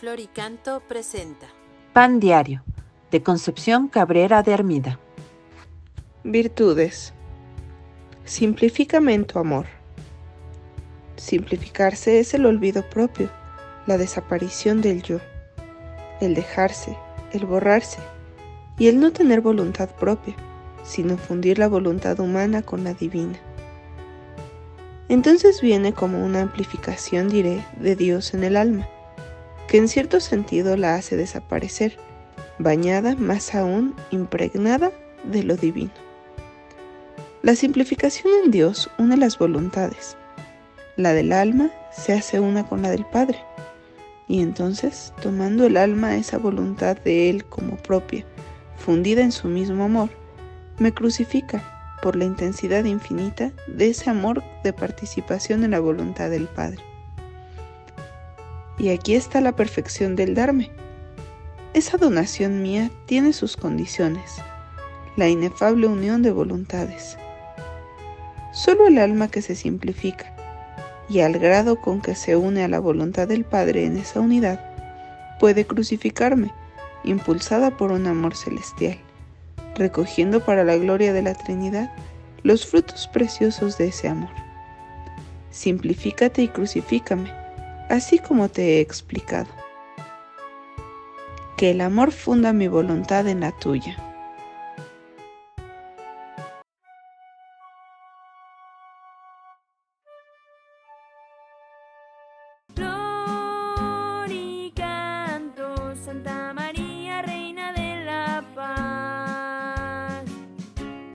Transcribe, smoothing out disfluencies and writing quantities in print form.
Flor y Canto presenta Pan Diario, de Concepción Cabrera de Hermida. Virtudes. Simplifícame en tu amor. Simplificarse es el olvido propio, la desaparición del yo, el dejarse, el borrarse, y el no tener voluntad propia, sino fundir la voluntad humana con la divina. Entonces viene como una amplificación, diré, de Dios en el alma, que en cierto sentido la hace desaparecer, bañada, más aún, impregnada de lo divino. La simplificación en Dios une las voluntades. La del alma se hace una con la del Padre, y entonces, tomando el alma esa voluntad de Él como propia, fundida en su mismo amor, me crucifica por la intensidad infinita de ese amor de participación en la voluntad del Padre. Y aquí está la perfección del darme. Esa donación mía tiene sus condiciones, la inefable unión de voluntades. Solo el alma que se simplifica, y al grado con que se une a la voluntad del Padre en esa unidad, puede crucificarme, impulsada por un amor celestial, recogiendo para la gloria de la Trinidad los frutos preciosos de ese amor. Simplifícate y crucifícame, así como te he explicado. Que el amor funda mi voluntad en la tuya.